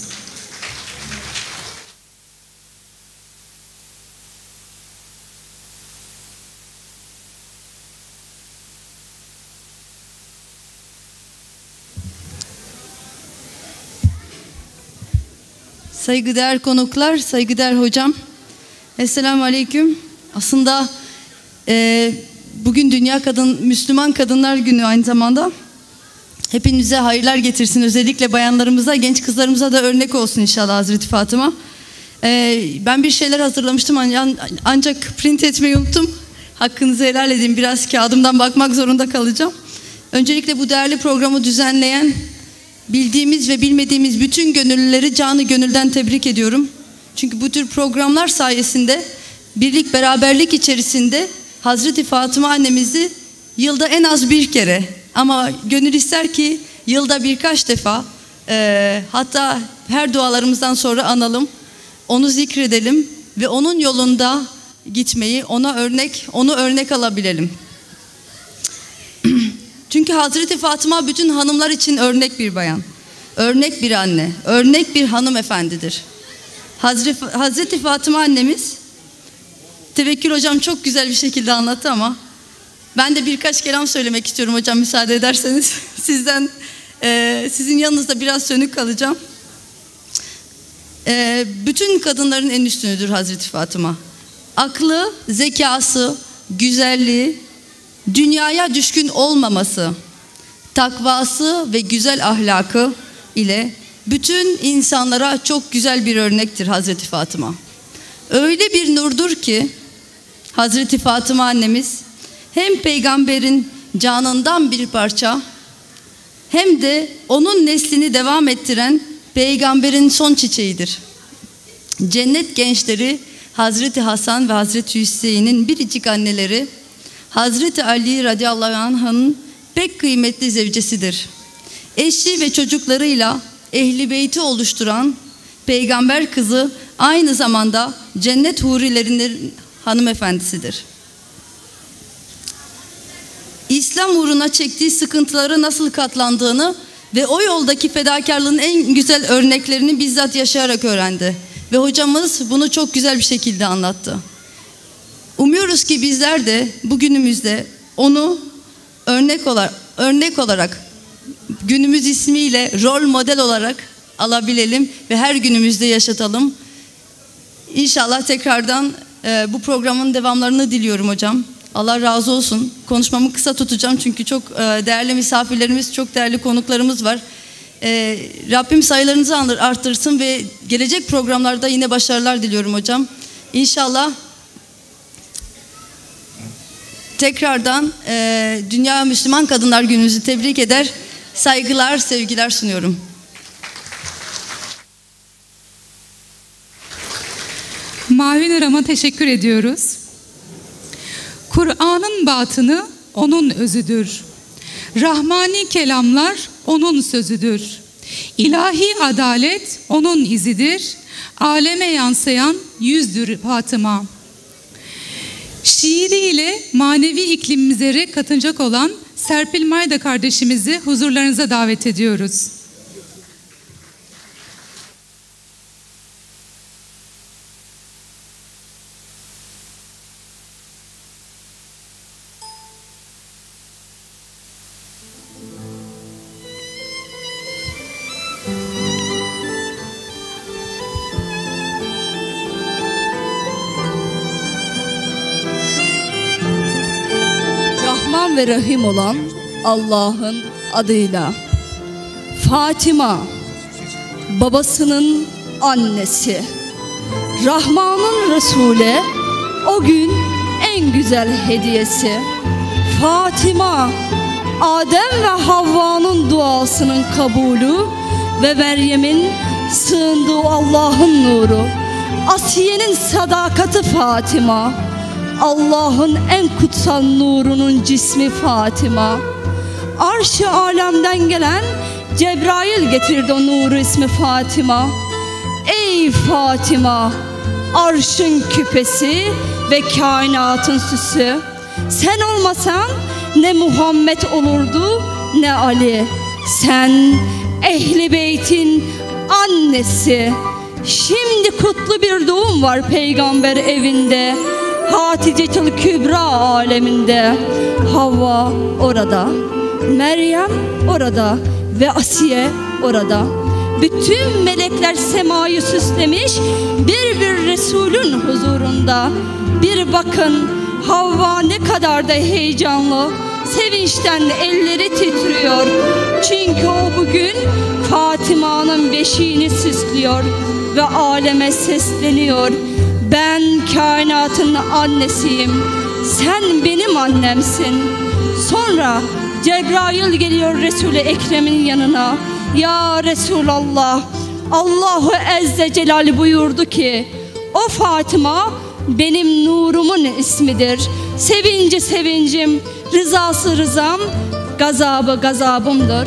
Saygıdeğer konuklar, saygıdeğer hocam. Esselamu Aleyküm. Aslında e, bugün Dünya Kadın, Müslüman Kadınlar Günü aynı zamanda. Hepinize hayırlar getirsin. Özellikle bayanlarımıza, genç kızlarımıza da örnek olsun inşallah Hazreti Fatıma. E, ben bir şeyler hazırlamıştım ancak print etmeyi unuttum. Hakkınızı helal edin. Biraz kağıdımdan bakmak zorunda kalacağım. Öncelikle bu değerli programı düzenleyen, bildiğimiz ve bilmediğimiz bütün gönüllüleri canı gönülden tebrik ediyorum. Çünkü bu tür programlar sayesinde birlik beraberlik içerisinde Hazreti Fatıma annemizi yılda en az bir kere ama gönül ister ki yılda birkaç defa e, hatta her dualarımızdan sonra analım, onu zikredelim ve onun yolunda gitmeyi, ona örnek, onu örnek alabilelim. Çünkü Hazreti Fatıma bütün hanımlar için örnek bir bayan, örnek bir anne, örnek bir hanımefendidir. Hazreti, Hazreti Fatıma annemiz, Tevekkül hocam çok güzel bir şekilde anlattı ama ben de birkaç kelam söylemek istiyorum hocam müsaade ederseniz. Sizden, e, sizin yanınızda biraz sönük kalacağım. E, bütün kadınların en üstünüdür Hazreti Fatıma. Aklı, zekası, güzelliği, dünyaya düşkün olmaması, takvası ve güzel ahlakı ile bütün insanlara çok güzel bir örnektir Hazreti Fatıma. Öyle bir nurdur ki Hazreti Fatıma annemiz hem peygamberin canından bir parça hem de onun neslini devam ettiren peygamberin son çiçeğidir. Cennet gençleri Hazreti Hasan ve Hazreti Hüseyin'in biricik anneleri, Hazreti Ali radıyallahu anh'ın pek kıymetli zevcesidir. Eşi ve çocuklarıyla ehli beyti oluşturan peygamber kızı aynı zamanda cennet hurilerinin hanımefendisidir. İslam uğruna çektiği sıkıntıları nasıl katlandığını ve o yoldaki fedakarlığın en güzel örneklerini bizzat yaşayarak öğrendi. Ve hocamız bunu çok güzel bir şekilde anlattı. Umuyoruz ki bizler de bugünümüzde onu örnek olarak, örnek olarak günümüz ismiyle rol model olarak alabilelim ve her günümüzde yaşatalım. İnşallah tekrardan e, bu programın devamlarını diliyorum hocam. Allah razı olsun. Konuşmamı kısa tutacağım çünkü çok e, değerli misafirlerimiz, çok değerli konuklarımız var. E, Rabbim sayılarınızı arttırsın ve gelecek programlarda yine başarılar diliyorum hocam. İnşallah tekrardan e, Dünya Müslüman Kadınlar Günü'nüzü tebrik eder, saygılar, sevgiler sunuyorum. Mavi Nuram'a teşekkür ediyoruz. Kur'an'ın batını onun özüdür. Rahmani kelamlar onun sözüdür. İlahi adalet onun izidir. Aleme yansıyan yüzdür Fatıma. Şiiriyle manevi iklimimize renk katacak olan Serpil Mayda kardeşimizi huzurlarınıza davet ediyoruz. Rahman ve Rahim olan Allah'ın adıyla. Fatıma, babasının annesi, Rahman'ın Resul'e o gün en güzel hediyesi. Fatıma, Adem ve Havva'nın duasının kabulü ve Meryem'in sığındığı Allah'ın nuru. Asiye'nin sadakati Fatıma, Allah'ın en kutsal nurunun cismi Fatıma. Arş-ı alemden gelen Cebrail getirdi o nuru ismi Fatıma. Ey Fatıma, arşın küpesi ve kainatın süsü. Sen olmasan ne Muhammed olurdu ne Ali. Sen Ehli Beyt'in annesi. Şimdi kutlu bir doğum var peygamber evinde. Haticetül Kübra aleminde. Havva orada, Meryem orada ve Asiye orada. Bütün melekler semayı süslemiş bir bir Resulün huzurunda. Bir bakın Havva ne kadar da heyecanlı, sevinçten elleri titriyor. Çünkü o bugün Fatıma'nın beşiğini süslüyor ve aleme sesleniyor. Ben kainatın annesiyim, sen benim annemsin. Sonra Cebrail geliyor Resul-i Ekrem'in yanına. Ya Resulallah, Allahu Azze Celal buyurdu ki o Fatıma benim nurumun ismidir. Sevinci sevincim, rızası rızam, gazabı gazabımdır.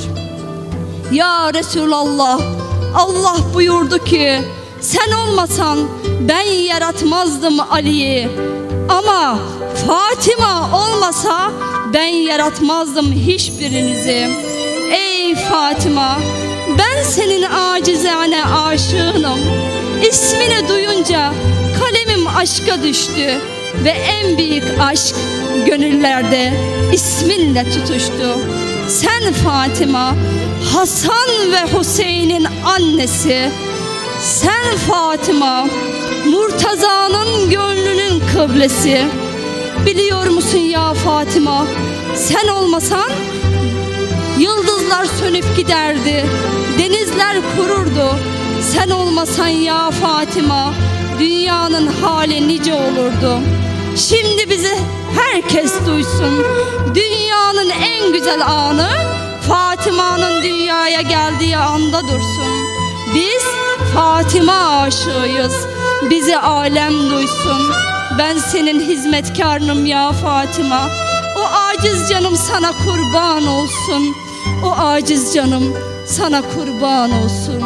Ya Resulallah, Allah buyurdu ki sen olmasan ben yaratmazdım Ali'yi. Ama Fatıma olmasa ben yaratmazdım hiçbirinizi. Ey Fatıma, ben senin acizane aşığınım. İsmini duyunca kalemim aşka düştü ve en büyük aşk gönüllerde isminle tutuştu. Sen Fatıma, Hasan ve Hüseyin'in annesi. Sen Fatıma, Murtaza'nın gönlünün kıblesi. Biliyor musun ya Fatıma, sen olmasan yıldızlar sönüp giderdi, denizler kururdu. Sen olmasan ya Fatıma, dünyanın hali nice olurdu. Şimdi bizi herkes duysun. Dünyanın en güzel anı Fatıma'nın dünyaya geldiği anda dursun. Biz Fatıma aşığıyız, bizi alem duysun. Ben senin hizmetkarınım ya Fatıma. O aciz canım sana kurban olsun. O aciz canım sana kurban olsun.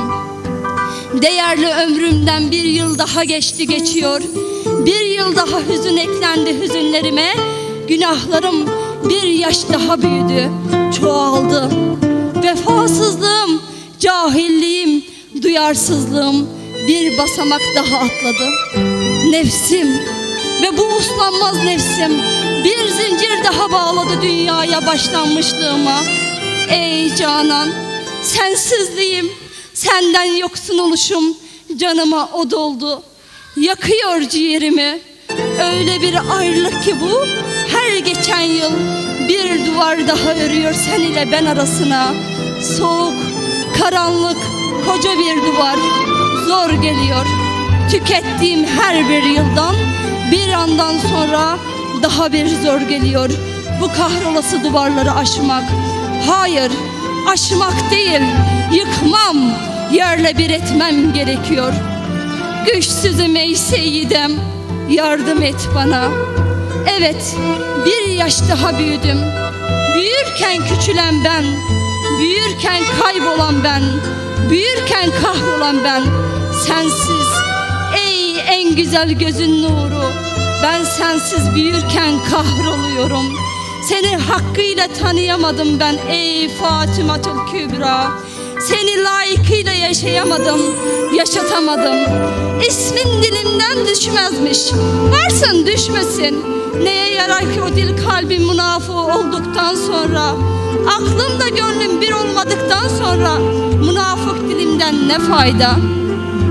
Değerli ömrümden bir yıl daha geçti geçiyor. Bir yıl daha hüzün eklendi hüzünlerime. Günahlarım bir yaş daha büyüdü, çoğaldı. Vefasızlığım, cahilliğim, duyarsızlığım bir basamak daha atladı. Nefsim ve bu uslanmaz nefsim bir zincir daha bağladı dünyaya başlanmışlığıma. Ey Canan, sensizliğim, senden yoksun oluşum canıma o doldu. Yakıyor ciğerimi. Öyle bir ayrılık ki bu, her geçen yıl bir duvar daha örüyor sen ile ben arasına. Soğuk, karanlık, koca bir duvar zor geliyor. Tükettiğim her bir yıldan bir andan sonra daha bir zor geliyor. Bu kahrolası duvarları aşmak. Hayır, aşmak değil, yıkmam, yerle bir etmem gerekiyor. Güçsüzüm ey seyyidem, yardım et bana. Evet, bir yaş daha büyüdüm. Büyürken küçülen ben, büyürken kaybolan ben, büyürken kahrolan ben. Sensiz ey en güzel gözün nuru, ben sensiz büyürken kahroluyorum. Seni hakkıyla tanıyamadım ben ey Fatımatül Kübra. Seni layıkıyla yaşayamadım, yaşatamadım. İsmin dilimden düşmezmiş, varsın düşmesin. Neye yarar ki o dil kalbim münafık olduktan sonra? Aklımda gönlüm bir olmadıktan sonra münafık dilimden ne fayda?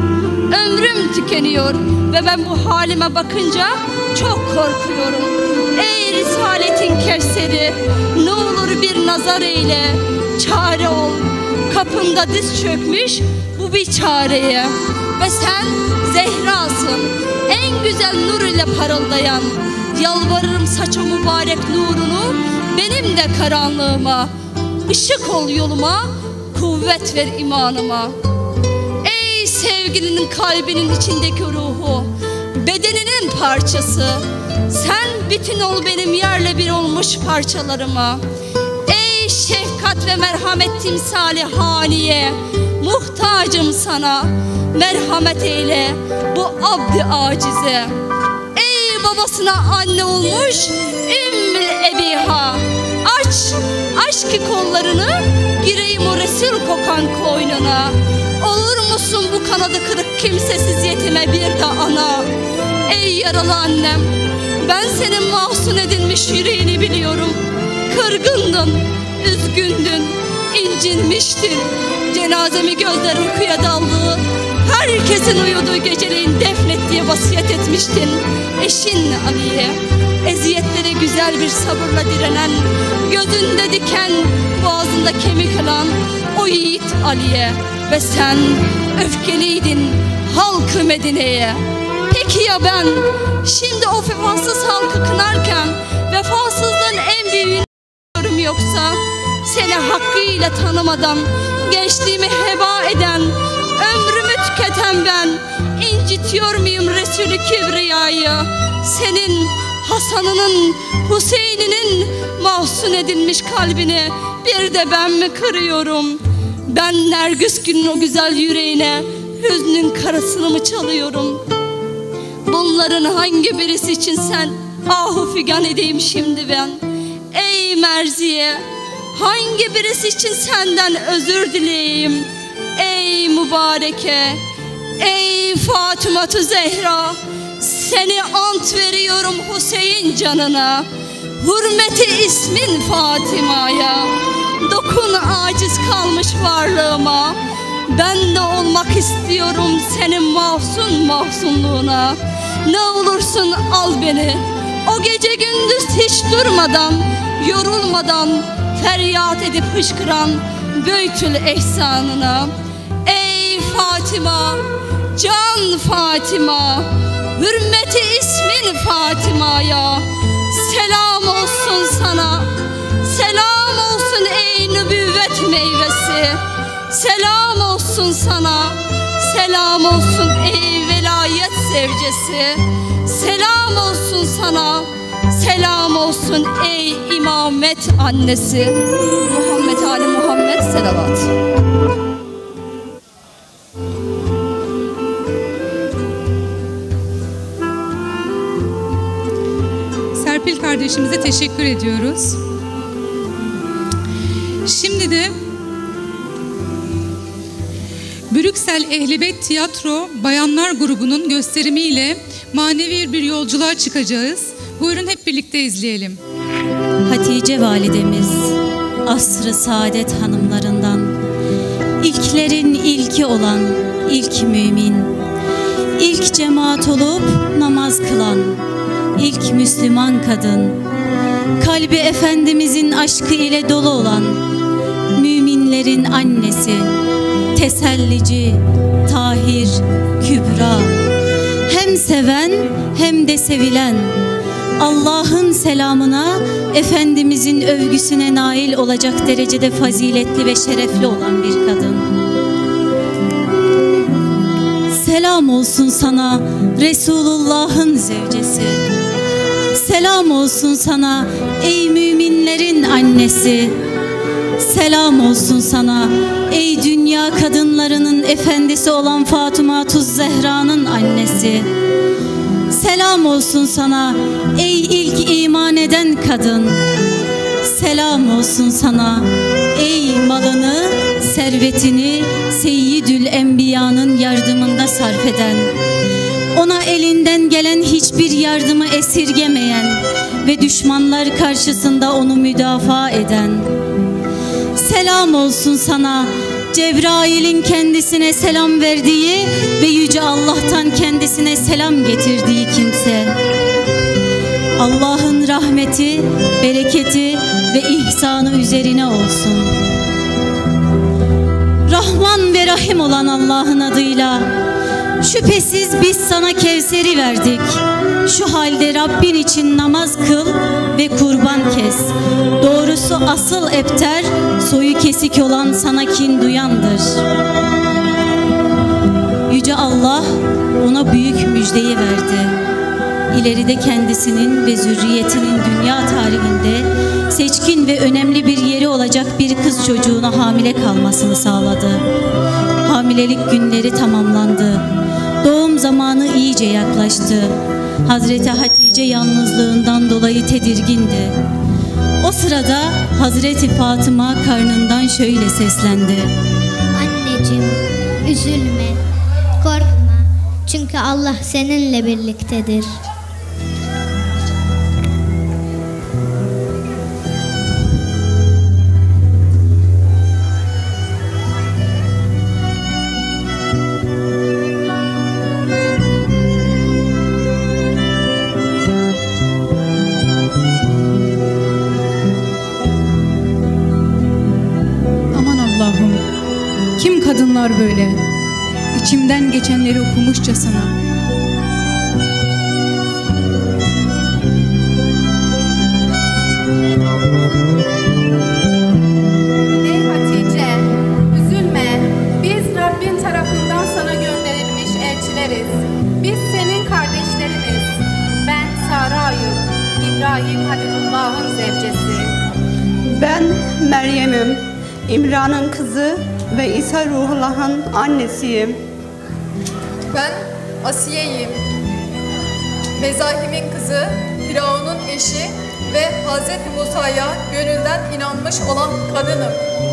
Ömrüm tükeniyor ve ben bu halime bakınca çok korkuyorum. Ey Risaletin Kevseri, ne olur bir nazar eyle, çare ol. Kapında diz çökmüş bu bir çareye. Ve sen Zehra'sın, en güzel nur ile parıldayan. Yalvarırım saça mübarek nurunu benim de karanlığıma. Işık ol yoluma, kuvvet ver imanıma. Ey sevgilinin kalbinin içindeki ruhu, bedeninin parçası, sen bütün ol benim yerle bir olmuş parçalarıma. Ey şefkat ve merhamet timsali haniye, muhtacım sana, merhamet eyle bu abd-i acize. Ey babasına anne olmuş ümmül ebiha, aç aşk kollarını, gireyim o Resul kokan koynuna. Olur musun bu kanadı kırık kimsesiz yetime bir de ana? Ey yaralı annem, ben senin mahzun edilmiş yüreğini biliyorum. Kırgındın, üzgündün, incinmiştin. Cenazemi gözler uykuya daldı, herkesin uyuduğu geceleyin defnet diye vasiyet etmiştin. Eşin Ali'ye, eziyetlere güzel bir sabırla direnen, gözünde diken, boğazında kemik alan o yiğit Ali'ye. Ve sen öfkeliydin halkı Medine'ye. Peki ya ben, şimdi o vefasız halkı kınarken vefasızlığın en büyüğünü görüyorum yoksa? Seni hakkıyla tanımadan gençliğimi heba eden, ömrümü tüketen ben incitiyor muyum Resulü Kibriya'yı? Senin Hasan'ının, Hüseyin'inin mahzun edilmiş kalbini bir de ben mi kırıyorum? Ben Nergis günün o güzel yüreğine hüznün karasını mı çalıyorum? Bunların hangi birisi için sen ahu figan edeyim şimdi ben? Ey Merziye, hangi birisi için senden özür dileyeyim? Ey mübareke, ey Fatıma-tü Zehra, seni ant veriyorum Hüseyin canına. Hürmeti ismin Fatıma'ya, dokun aciz kalmış varlığıma. Ben de olmak istiyorum senin mahzun mahzunluğuna. Ne olursun al beni, o gece gündüz hiç durmadan, yorulmadan feryat edip hışkıran Beytül ehsanına. Ey Fatıma, can Fatıma, hürmeti ismin Fatıma'ya selam olsun sana. Selam olsun ey nübüvvet meyvesi, selam olsun sana. Selam olsun ey velayet sevcesi, selam olsun sana. Selam olsun ey imamet annesi. Muhammed Ali Muhammed selavat. Serpil kardeşimize teşekkür ediyoruz. Şimdi de Brüksel Ehlibeyt Tiyatro Bayanlar grubunun gösterimiyle manevi bir yolculuğa çıkacağız. Buyurun hep birlikte izleyelim. Hatice validemiz, asr-ı saadet hanımlarından, ilklerin ilki olan ilk mümin, ilk cemaat olup namaz kılan, ilk Müslüman kadın, kalbi Efendimizin aşkı ile dolu olan, müminlerin annesi, tesellici, tahir, kübra, hem seven hem de sevilen, Allah'ın selamına, Efendimizin övgüsüne nail olacak derecede faziletli ve şerefli olan bir kadın. Selam olsun sana Resulullah'ın zevcesi. Selam olsun sana ey müminlerin annesi. Selam olsun sana ey dünya kadınlarının efendisi olan Fatıma-tü Zehra'nın annesi. Selam olsun sana ey ilk iman eden kadın. Selam olsun sana ey malını, servetini Seyyidül Enbiya'nın yardımında sarf eden, ona elinden gelen hiçbir yardımı esirgemeyen ve düşmanlar karşısında onu müdafaa eden. Selam olsun sana Cebrail'in kendisine selam verdiği ve Yüce Allah'tan kendisine selam getirdiği kimse. Allah'ın rahmeti, bereketi ve ihsanı üzerine olsun. Rahman ve Rahim olan Allah'ın adıyla, şüphesiz biz sana Kevser'i verdik. Şu halde Rabbin için namaz kıl ve kurban kes. Doğrusu asıl ebter, soyu kesik olan sana kin duyandır. Yüce Allah ona büyük müjdeyi verdi. İleride kendisinin ve zürriyetinin dünya tarihinde seçkin ve önemli bir yeri olacak bir kız çocuğuna hamile kalmasını sağladı. Hamilelik günleri tamamlandı. Doğum zamanı iyice yaklaştı. Hazreti Hatice yalnızlığından dolayı tedirgindi. O sırada Hazreti Fatıma karnından şöyle seslendi. Anneciğim, üzülme, korkma. Çünkü Allah seninle birliktedir. Kim kadınlar böyle, içimden geçenleri okumuşçasına. Ey Hatice, üzülme. Biz Rabbin tarafından sana gönderilmiş elçileriz. Biz senin kardeşleriniz. Ben Sara'yım, İbrahim Halilullah'ın zevcesi. Ben Meryem'im, İmran'ın kızı ve İsa Ruhullah'ın annesiyim. Ben Asiye'yim, Mezahim'in kızı, Firavun'un eşi ve Hazreti Musa'ya gönülden inanmış olan kadınım.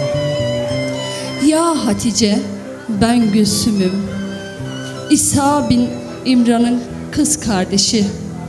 Ya Hatice, ben Gülsüm'üm, İsa bin İmran'ın kız kardeşi.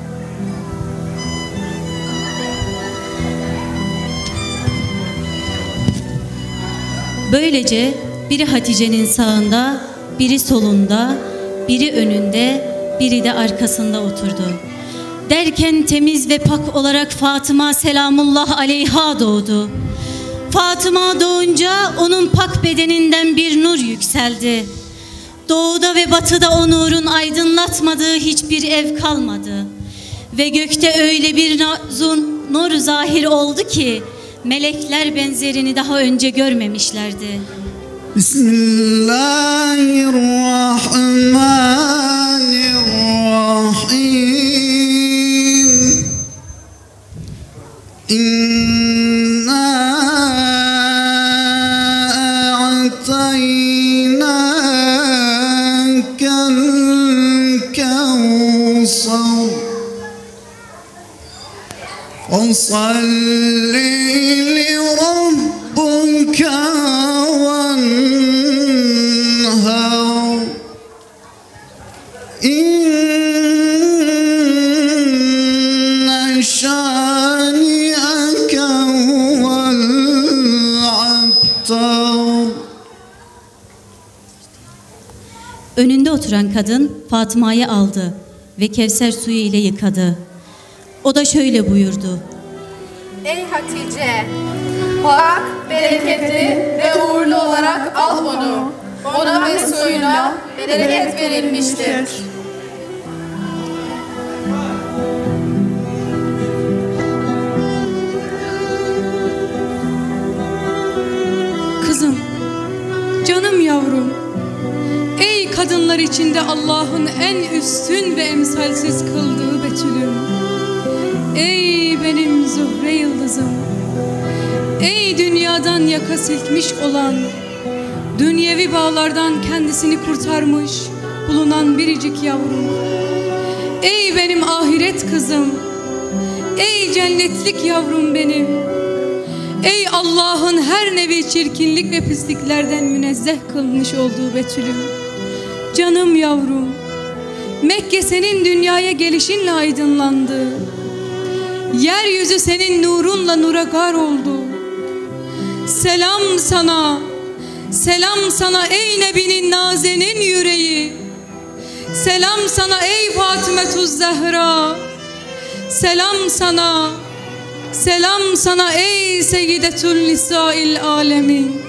Böylece biri Hatice'nin sağında, biri solunda, biri önünde, biri de arkasında oturdu. Derken temiz ve pak olarak Fatıma selamullah aleyha doğdu. Fatıma doğunca onun pak bedeninden bir nur yükseldi. Doğuda ve batıda o nurun aydınlatmadığı hiçbir ev kalmadı. Ve gökte öyle bir nur zahir oldu ki melekler benzerini daha önce görmemişlerdi. Bismillahirrahmanirrahim. İnna a'taynakel kevser. Fasalli li rabbike venhar. İnne şani'eke huvel abtar. Önünde oturan kadın Fatıma'yı aldı ve Kevser suyu ile yıkadı. O da şöyle buyurdu. Ey Hatice, pak, bereketli ve uğurlu olarak al onu. Ona ve suyuna bereket verilmiştir. Kızım, canım yavrum, ey kadınlar içinde Allah'ın en üstün ve emsalsiz kıldığı Betül'üm. Ey benim Zühre yıldızım, ey dünyadan yaka silkmiş olan, dünyevi bağlardan kendisini kurtarmış bulunan biricik yavrum. Ey benim ahiret kızım, ey cennetlik yavrum benim. Ey Allah'ın her nevi çirkinlik ve pisliklerden münezzeh kılmış olduğu Betül'üm. Canım yavrum, Mekke senin dünyaya gelişinle aydınlandı. Yeryüzü senin nurunla nura gar oldu. Selam sana, selam sana ey Nebi'nin nazenin yüreği. Selam sana ey Fatımetüz Zehra. Selam sana, selam sana ey Seyyidetül Nisa'il Alemin.